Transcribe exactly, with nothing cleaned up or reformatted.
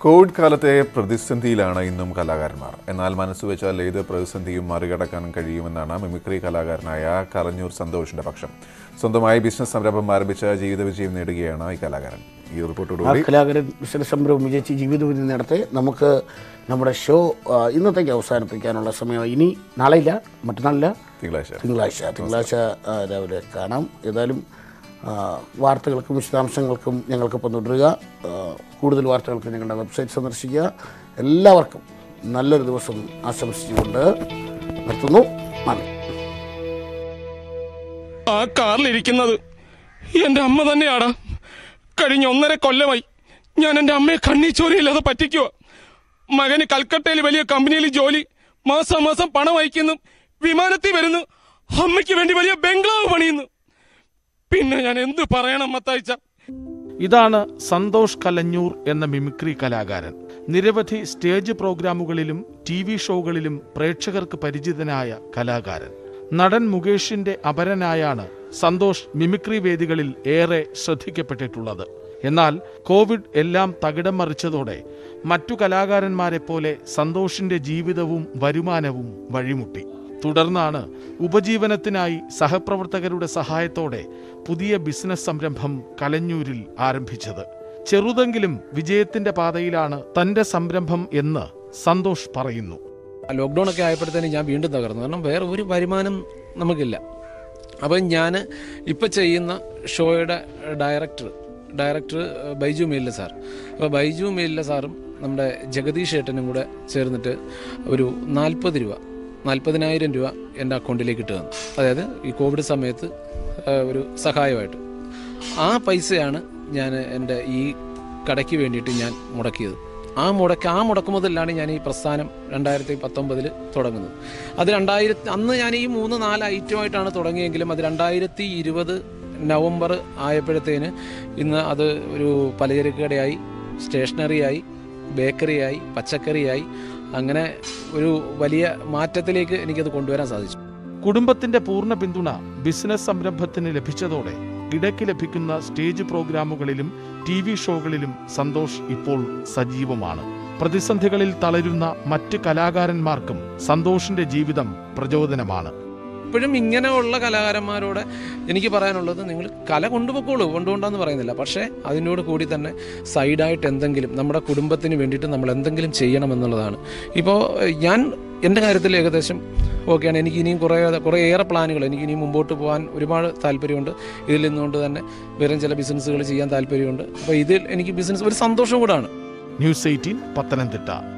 Covid കാലത്തെ പ്രതിസന്ധിയിലാണ് ഇന്നും കലാകാരന്മാർ. എന്നാൽ മനസ്സുവെച്ചാൽ ഏത് പ്രതിസന്ധിയും മറികടക്കാൻ കഴിയുമെന്നാണ് മിമിക്രി കലാകാരനായ കളഞ്ഞൂർ സന്തോഷിന്റെ പക്ഷം. സ്വന്തമായി ബിസിനസ് സംരംഭം ആരംഭിച്ച ജീവിത വിജയം നേടുകയാണ് ഈ കലാകാരൻ. ഈ റിപ്പോർട്ടോടുകൂടി കലാകാരൻ ബിസിനസ് സംരംഭം വിജയിച്ച് ജീവിത വിജയം നേടത്തെ. നമുക്ക് നമ്മുടെ ഷോ ഇന്നത്തേക്ക് അവസാനിപ്പിക്കാനുള്ള സമയം ഇനി നാളെയില്ല, മറ്റന്നാളില്ല, തിങ്കളാഴ്ച തിങ്കളാഴ്ച തിങ്കളാഴ്ച രാവിലെ കാണാം. ഏതായാലും വാർത്തകൾക്കും വിശദാംശങ്ങൾക്കും ഞങ്ങൾക്കൊപ്പം തുടരുക. കൂടുതൽ വാർത്തകൾക്ക് ഞങ്ങളുടെ വെബ്സൈറ്റ് സന്ദർശിക്കുക. എല്ലാവർക്കും നല്ലൊരു ദിവസം ആശംസിച്ചുകൊണ്ട് നിർത്തുന്നു. നന്ദി. ആ കാറിലിരിക്കുന്നത് എൻ്റെ അമ്മ തന്നെയാടാ. കഴിഞ്ഞ ഒന്നര കൊല്ലമായി ഞാൻ എൻ്റെ അമ്മയെ കണ്ണീച്ചോരിയില്ലാതെ പറ്റിക്കുക. മകന് കൽക്കട്ടയിൽ വലിയ കമ്പനിയിൽ ജോലി, മാസം മാസം പണം അയക്കുന്നു, വിമാനത്തിൽ വരുന്നു, അമ്മയ്ക്ക് വേണ്ടി വലിയ ബംഗ്ലാവ് പണിയുന്നു. പിന്നെ ഞാൻ എന്ത് പറയണം മത്തായിച്ച? ഇതാണ് സന്തോഷ് കലഞ്ഞൂർ എന്ന മിമിക്രി കലാകാരൻ. നിരവധി സ്റ്റേജ് പ്രോഗ്രാമുകളിലും ടി വി ഷോകളിലും പ്രേക്ഷകർക്ക് പരിചിതനായ കലാകാരൻ. നടൻ മുകേഷിന്റെ അപരനായാണ് സന്തോഷ് മിമിക്രി വേദികളിൽ ഏറെ ശ്രദ്ധിക്കപ്പെട്ടിട്ടുള്ളത്. എന്നാൽ കോവിഡ് എല്ലാം തകിടം മറിച്ചതോടെ മറ്റു കലാകാരന്മാരെ പോലെ സന്തോഷിന്റെ ജീവിതവും വരുമാനവും വഴിമുട്ടി. തുടർന്നാണ് ഉപജീവനത്തിനായി സഹപ്രവർത്തകരുടെ സഹായത്തോടെ പുതിയ ബിസിനസ് സംരംഭം കളഞ്ഞൂരിൽ ആരംഭിച്ചത്. ചെറുതെങ്കിലും വിജയത്തിന്റെ പാതയിലാണ് തന്റെ സംരംഭം എന്ന് സന്തോഷ് പറയുന്നു. ലോക്ക്ഡൗൺ ഒക്കെ ആയപ്പോഴത്തേനും ഞാൻ വീണ്ടും തകർന്നു. കാരണം വേറെ ഒരു വരുമാനം നമുക്കില്ല. അപ്പം ഞാൻ ഇപ്പം ചെയ്യുന്ന ഷോയുടെ director director Baiju Melila sir. അപ്പോൾ ബൈജു മേലില സാറും നമ്മുടെ ജഗദീഷ് ഏട്ടനും കൂടെ ചേർന്നിട്ട് ഒരു നാൽപ്പത് രൂപ നാൽപ്പതിനായിരം രൂപ എൻ്റെ അക്കൗണ്ടിലേക്ക് ഇട്ട് തന്നു. അതായത് ഈ കോവിഡ് സമയത്ത് ഒരു സഹായമായിട്ട്. ആ പൈസയാണ് ഞാൻ എൻ്റെ ഈ കടയ്ക്ക് വേണ്ടിയിട്ട് ഞാൻ മുടക്കിയത്. ആ മുടക്ക് ആ മുടക്ക് മുതലാണ് ഞാൻ ഈ പ്രസ്ഥാനം രണ്ടായിരത്തി പത്തൊമ്പതിൽ തുടങ്ങുന്നത്. അത് രണ്ടായിരത്തി അന്ന് ഞാൻ ഈ മൂന്ന് നാല് ഐറ്റമായിട്ടാണ് തുടങ്ങിയെങ്കിലും അത് രണ്ടായിരത്തി ഇരുപത് നവംബർ ആയപ്പോഴത്തേന് ഇന്ന് അത് ഒരു പലചരക്ക് കടയായി, സ്റ്റേഷനറിയായി, ബേക്കറിയായി, പച്ചക്കറിയായി. അങ്ങനെ ഒരു വലിയ മാറ്റത്തിലേക്ക് എനിക്കത് കൊണ്ടുവരാൻ സാധിച്ചു. കുടുംബത്തിന്റെ പൂർണ്ണ പിന്തുണ ബിസിനസ് സംരംഭത്തിന് ലഭിച്ചതോടെ ഇടയ്ക്ക് ലഭിക്കുന്ന സ്റ്റേജ് പ്രോഗ്രാമുകളിലും ടി വി ഷോകളിലും സന്തോഷ് ഇപ്പോൾ സജീവമാണ്. പ്രതിസന്ധികളിൽ തളരുന്ന മറ്റ് കലാകാരന്മാർക്കും സന്തോഷിന്റെ ജീവിതം പ്രചോദനമാണ്. ഇപ്പോഴും ഇങ്ങനെയുള്ള കലാകാരന്മാരോട് എനിക്ക് പറയാനുള്ളത്, നിങ്ങൾ കല കൊണ്ടുപോയിക്കോളൂ, കൊണ്ടുപോകണ്ടെന്ന് പറയുന്നില്ല. പക്ഷേ അതിനോട് കൂടി തന്നെ സൈഡായിട്ട് എന്തെങ്കിലും നമ്മുടെ കുടുംബത്തിന് വേണ്ടിയിട്ട് നമ്മൾ എന്തെങ്കിലും ചെയ്യണമെന്നുള്ളതാണ്. ഇപ്പോൾ ഞാൻ എൻ്റെ കാര്യത്തിൽ ഏകദേശം ഓക്കെയാണ്. എനിക്ക് ഇനിയും കുറേ കുറേ ഏറെ പ്ലാനുകൾ, എനിക്ക് ഇനിയും മുമ്പോട്ട് പോകാൻ ഒരുപാട് താല്പര്യമുണ്ട്. ഇതിൽ നിന്നുകൊണ്ട് തന്നെ വേറെ ചില ബിസിനസ്സുകൾ ചെയ്യാൻ താല്പര്യമുണ്ട്. അപ്പോൾ ഇതിൽ എനിക്ക് ബിസിനസ് ഒരു സന്തോഷം കൂടാണ്. News eighteen Pathanamthitta.